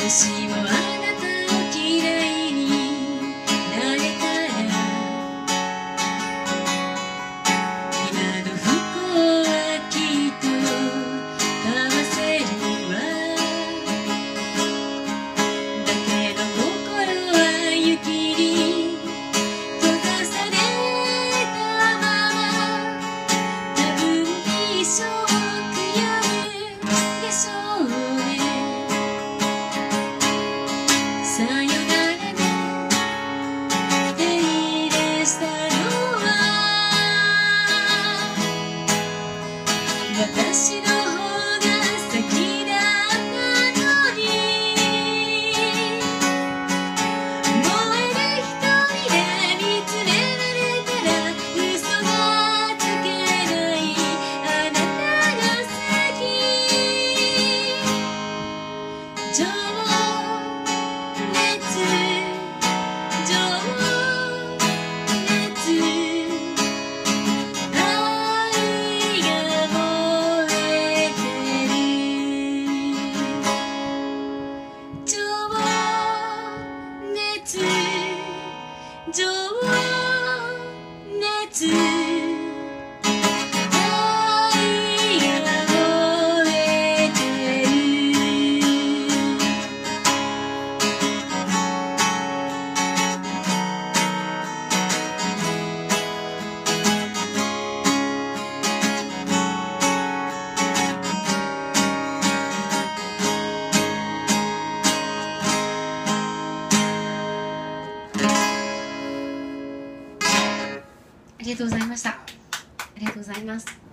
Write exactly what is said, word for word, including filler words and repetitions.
私もあなたを嫌いになれたら今の不幸はきっと変わせるわ。だけど心は雪に閉ざされたまま、多分一生悔やむでしょうね。さよならで手入れしたのは私の方が先だったのに、燃える瞳で見つめられたら嘘がつけない、あなたが好き。情熱情熱愛が燃えてる。情熱情熱愛が燃えてる。ありがとうございました。ありがとうございます。